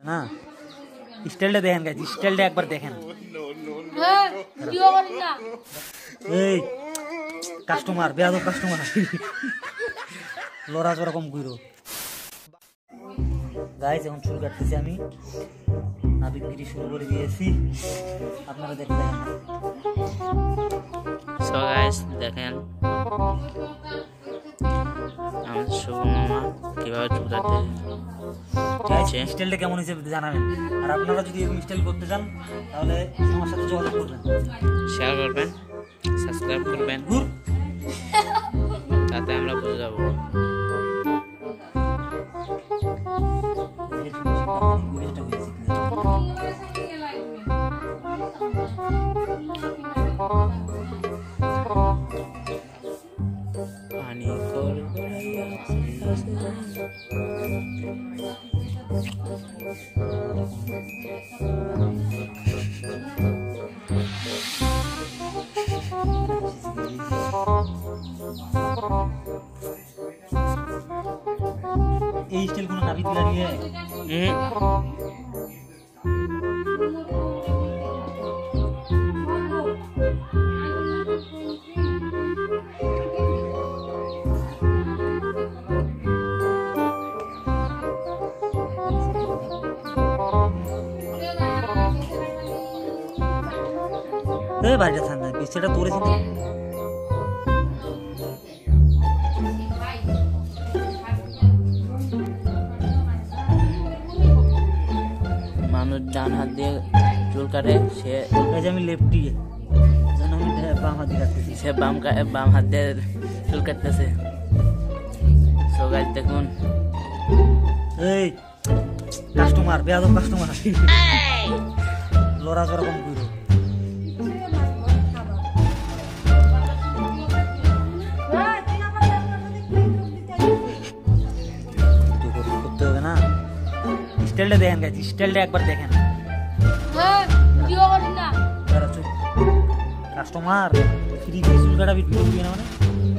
না স্টাইলটা দেখেন গাইস, স্টাইলটা একবার দেখেন। এই কাস্টমার বেয়াদব কাস্টমার লড়া চড়া কম কইরো গাইস। এখন চুল কাটতেছি আমি, নাবিক গিরি শুরু করে দিয়েছি, আপনারা দেখবেন। সো গাইস দেখেন আমাদের শুভ মামা কিভাবে চুল কাটতে। স্টাইলটা কেমন হয়েছে জানাবেন, আর আপনারা যদি এরকম স্টাইল করতে চান তাহলে আমার সাথে যোগাযোগ করবেন, শেয়ার করবেন, সাবস্ক্রাইব করবেন, তাতে আমরা বুঝে যাবো। পানি এই স্টাইল কোনো নাবিক লাগিয়ে বাড়িটা ঠান্ডা পিছটা তোরেছি তো। মানুষ ডান হাত দিয়ে চুল কাটে, সে আমি লেফটি বাম হাত দিয়ে কাটতেছি, সে বাম হাত দিয়ে চুল কাটতেছে। সো গাইস দেখুন, এই কাস্টমার বেয়াদব কাস্টমার লড়া চড়া কম কইরো। করতে হবে না, স্টাইলটা দেখেন গাইস, স্টাইলটা একবার দেখেন। কাস্টমার ফ্রি চুল কাটাবি না মানে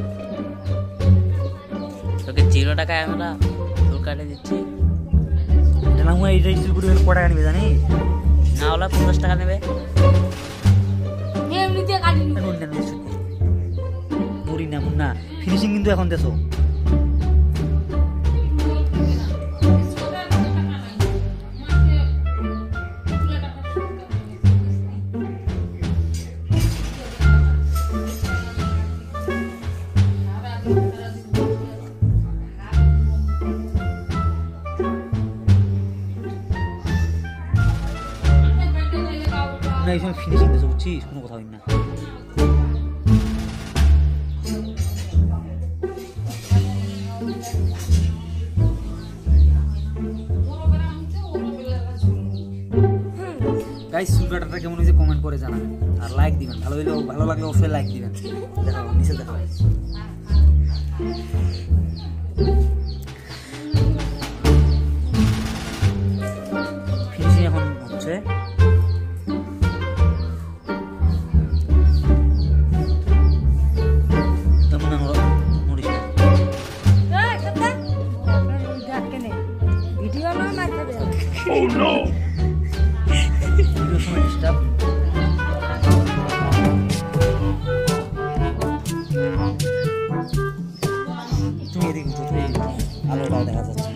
তোকে 0 টাকায় আমরা চুল কাটে দিচ্ছি। এইটা স্টিল করে কত টাকা নেবে জানি না, ওলা 50 টাকা নেবে। না ফিনিশিং কিন্তু এখন দেছো না, এই সময় ফিনিশিং দেছো বুঝছিস, কোনো কথা হয় না। গাইস চুল কাটাটা কেমন হয়েছে কমেন্ট করে জানাবেন, আর লাইক দিবেন, ভালো লাগলে অবশ্যই লাইক দিবেন। দেখাবো নিচে দেখাবো। ফিনিশিং এখন হচ্ছে, Oh no! ভিডিও সময় ডিস্টার্ব। তুমি এদিকে তুমি আলোটাও দেখা যাচ্ছে।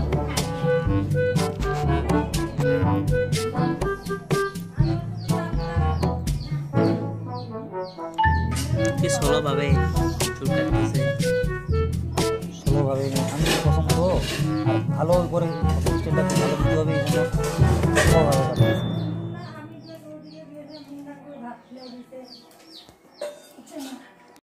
কি স্লোভাবে চুল কাটতেছে, স্লোভাবে। আমি প্রথম তো আর ভালো করে স্টেপটা ভালো দিতে হবে, এই জন্য স্লোভাবে কাটতেছি।